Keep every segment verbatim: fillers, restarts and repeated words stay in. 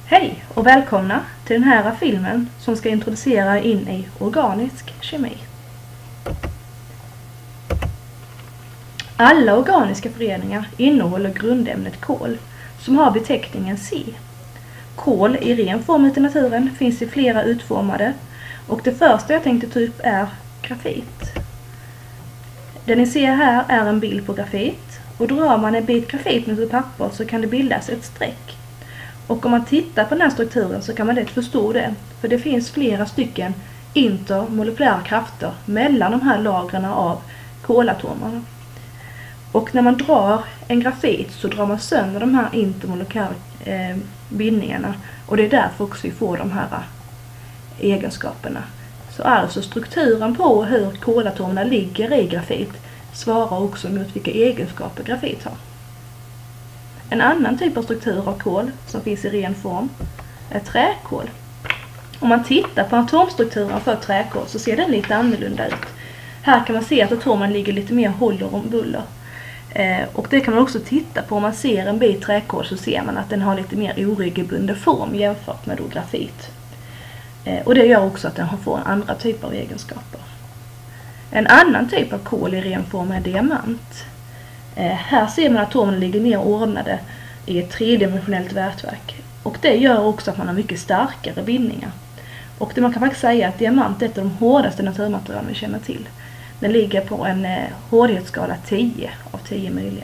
Hej och välkomna till den här filmen som ska introducera in i organisk kemi. Alla organiska föreningar innehåller grundämnet kol som har beteckningen C. Kol i ren form ute i naturen finns i flera utformade och det första jag tänkte ta upp är grafit. Det ni ser här är en bild på grafit och drar man en bit grafit mot ett papper så kan det bildas ett streck. Och om man tittar på den här strukturen så kan man lätt förstå det. För det finns flera stycken intermolekylära krafter mellan de här lagren av kolatomerna. Och när man drar en grafit så drar man sönder de här intermolekylära eh, bindningarna. Och det är därför också vi får de här egenskaperna. Så alltså strukturen på hur kolatomerna ligger i grafit svarar också mot vilka egenskaper grafit har. En annan typ av struktur av kol som finns i ren form är träkol. Om man tittar på atomstrukturen för träkol så ser den lite annorlunda ut. Här kan man se att atomen ligger lite mer håller om buller. Eh, och det kan man också titta på. Om man ser en bit träkol så ser man att den har lite mer oregelbunden form jämfört med då grafit. Eh, och det gör också att den får andra typer av egenskaper. En annan typ av kol i ren form är diamant. Eh, här ser man att atomerna ligger mer ordnade i ett tredimensionellt vätverk. Och det gör också att man har mycket starkare bindningar. Och det man kan faktiskt säga att diamant är ett av de hårdaste naturmaterialen vi känner till. Den ligger på en eh, hårdhetsskala tio av tio möjliga.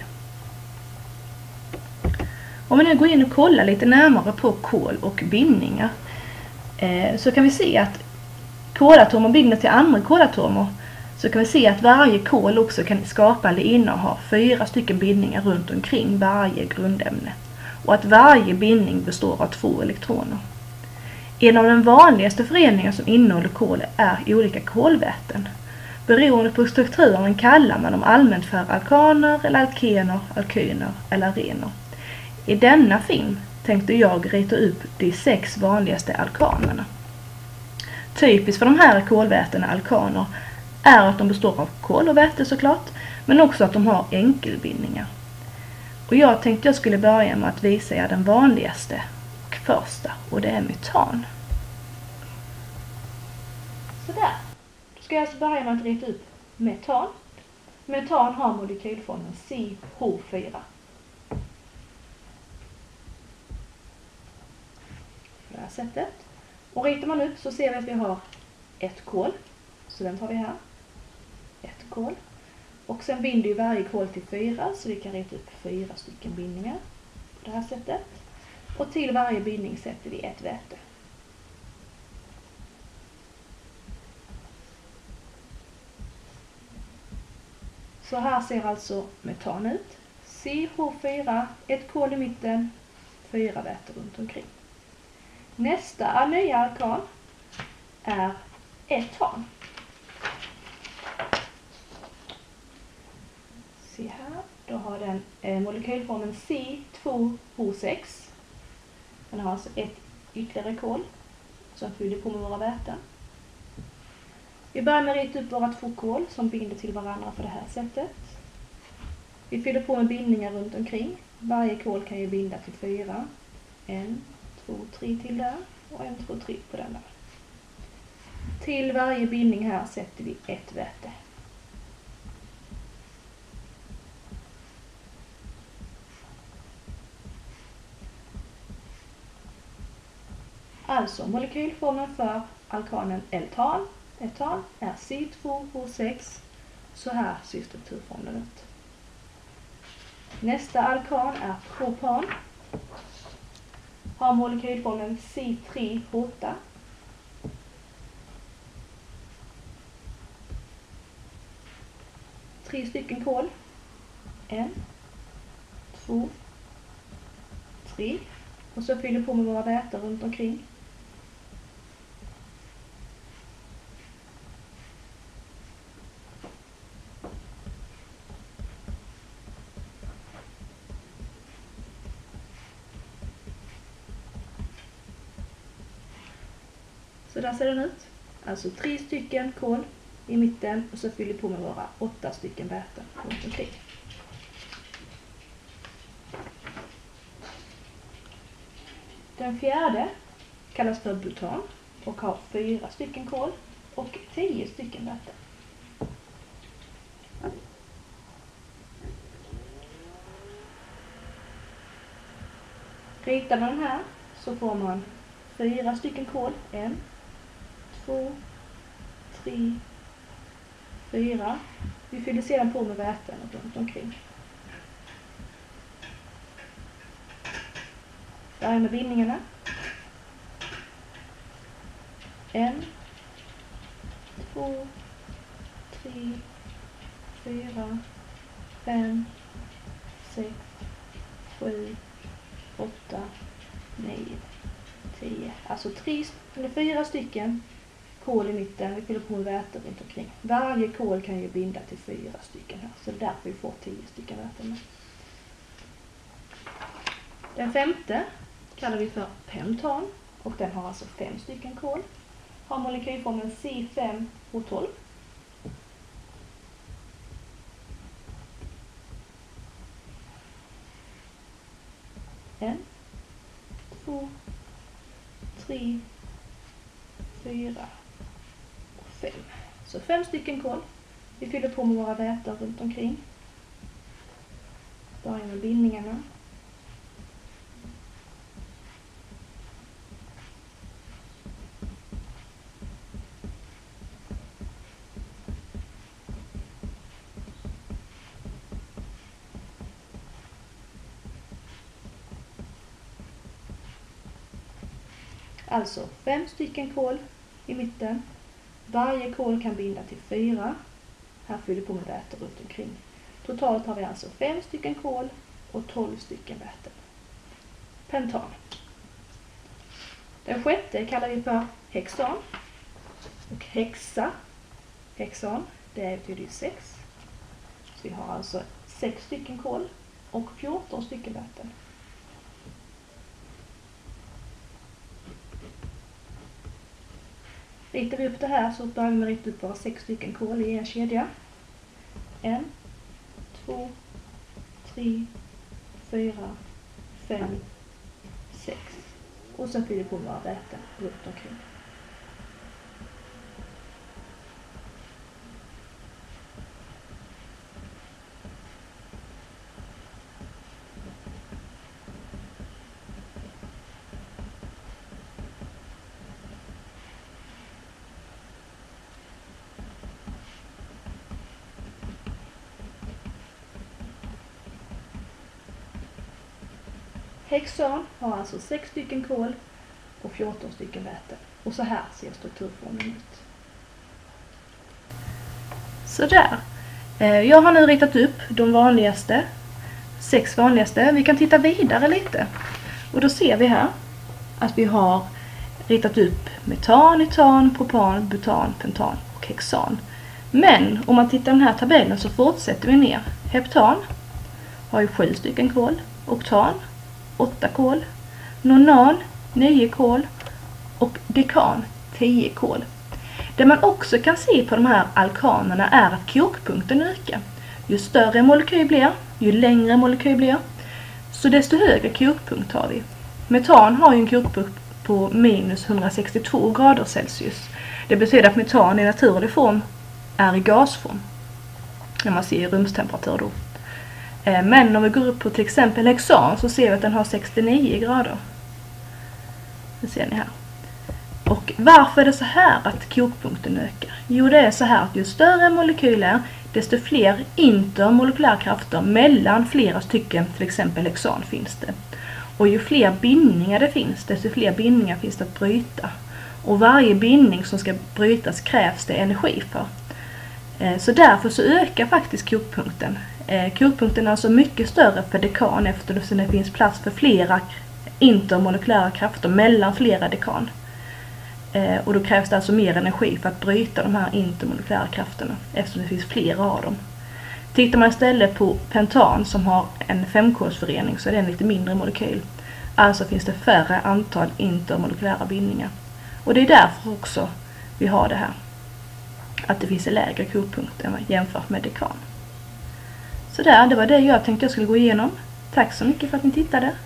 Om vi nu går in och kollar lite närmare på kol och bindningar eh, så kan vi se att kolatomer binder till andra kolatomer. Så kan vi se att varje kol också kan skapa eller inneha fyra stycken bindningar runt omkring varje grundämne. Och att varje bindning består av två elektroner. En av de vanligaste föreningar som innehåller kol är olika kolväten. Beroende på strukturen kallar man dem allmänt för alkaner eller alkener, alkyner eller arener. I denna film tänkte jag rita upp de sex vanligaste alkanerna. Typiskt för de här kolvätena alkaner är att de består av kol och väte såklart, men också att de har enkelbindningar. Och jag tänkte jag skulle börja med att visa er den vanligaste och första, och det är metan. Sådär, då ska jag alltså börja med att rita upp metan. Metan har molekylformen C H fyra. På det här sättet. Och ritar man upp så ser vi att vi har ett kol, så den tar vi här. Ett kol. Och sen binder ju varje kol till fyra så vi kan rita upp fyra stycken bindningar på det här sättet. Och till varje bindning sätter vi ett väte. Så här ser alltså metan ut. C H fyra, ett kol i mitten, fyra väte runt omkring. Nästa nya alkan är etan. Se här, då har den eh, molekylformen C två H sex. Den har alltså ett ytterligare kol som fyller på med våra väten. Vi börjar med att rita upp våra två kol som binder till varandra på det här sättet. Vi fyller på med bindningar runt omkring. Varje kol kan ju binda till fyra. En, två, tre till där och en, två, tre på den där. Till varje bindning här sätter vi ett väte. Alltså molekylformeln för alkanen etan, etan är C två H sex. Så här ser strukturformeln ut. Nästa alkan är propan. Har molekylformeln C tre H åtta. Tre stycken kol. En, två, tre. Och så fyller på med våra väten runt omkring. Så där ser den ut. Alltså tre stycken kol i mitten och så fyller på med våra åtta stycken väten runt omkring. Den fjärde kallas för butan och har fyra stycken kol och tio stycken väte. Ritar man den här så får man fyra stycken kol. En, två, tre, fyra. Vi fyller sedan på med väten och runt omkring. Där är med bindningarna. En, två, tre, fyra, fem, sex, sju, åtta, nio, tio. Alltså tre, eller fyra stycken kol i mitten. Vi fyller på med väte runt omkring. Varje kol kan ju binda till fyra stycken här. Så därför vi får tio stycken väten med. Den femte kallar vi för pentan. Och den har alltså fem stycken kol. Har molekylformen C fem H tolv. En, två, tre, fyra och fem. Så fem stycken kol. Vi fyller på med våra vätar runt omkring. Börjar med bindningarna. Alltså fem stycken kol i mitten. Varje kol kan binda till fyra. Här fyller vi på med väte runt omkring. Totalt har vi alltså fem stycken kol och tolv stycken väte. Pentan. Den sjätte kallar vi för hexan. Och hexa. Hexan, det betyder ju sex. Så vi har alltså sex stycken kol och fjorton stycken väte. Ritar vi upp det här så börjar vi med att rita upp våra sex stycken kol i en kedja. En, två, tre, fyra, fem, sex. Och så fyller vi på våra väten runt omkring. Hexan har alltså sex stycken kol och fjorton stycken väte. Och så här ser strukturformen ut. Så där. Jag har nu ritat upp de vanligaste, sex vanligaste. Vi kan titta vidare lite. Och då ser vi här att vi har ritat upp metan, etan, propan, butan, pentan och hexan. Men om man tittar i den här tabellen så fortsätter vi ner. Heptan har ju sju stycken kol, oktan åtta kol, nonan nio kol och dekan tio kol. Det man också kan se på de här alkanerna är att kokpunkten ökar. Ju större en molekyl blir, ju längre en molekyl blir, så desto högre kokpunkt har vi. Metan har ju en kokpunkt på minus hundrasextiotvå grader Celsius. Det betyder att metan i naturlig form är i gasform. När man ser rumstemperatur då. Men om vi går upp på till exempel hexan så ser vi att den har sextionio grader. Det ser ni här. Och varför är det så här att kokpunkten ökar? Jo, det är så här att ju större molekyler, desto fler intermolekylära krafter mellan flera stycken, till exempel hexan, finns det. Och ju fler bindningar det finns, desto fler bindningar finns det att bryta. Och varje bindning som ska brytas krävs det energi för. Så därför så ökar faktiskt kokpunkten. Kokpunkten är alltså mycket större för dekan eftersom det finns plats för flera intermolekylära krafter mellan flera dekan. Och då krävs det alltså mer energi för att bryta de här intermolekylära krafterna eftersom det finns flera av dem. Tittar man istället på pentan som har en femkolsförening så är det en lite mindre molekyl. Alltså finns det färre antal intermolekylära bindningar. Och det är därför också vi har det här. Att det finns en lägre kokpunkt än jämfört med dekan. Så där, det var det jag tänkte jag skulle gå igenom. Tack så mycket för att ni tittade.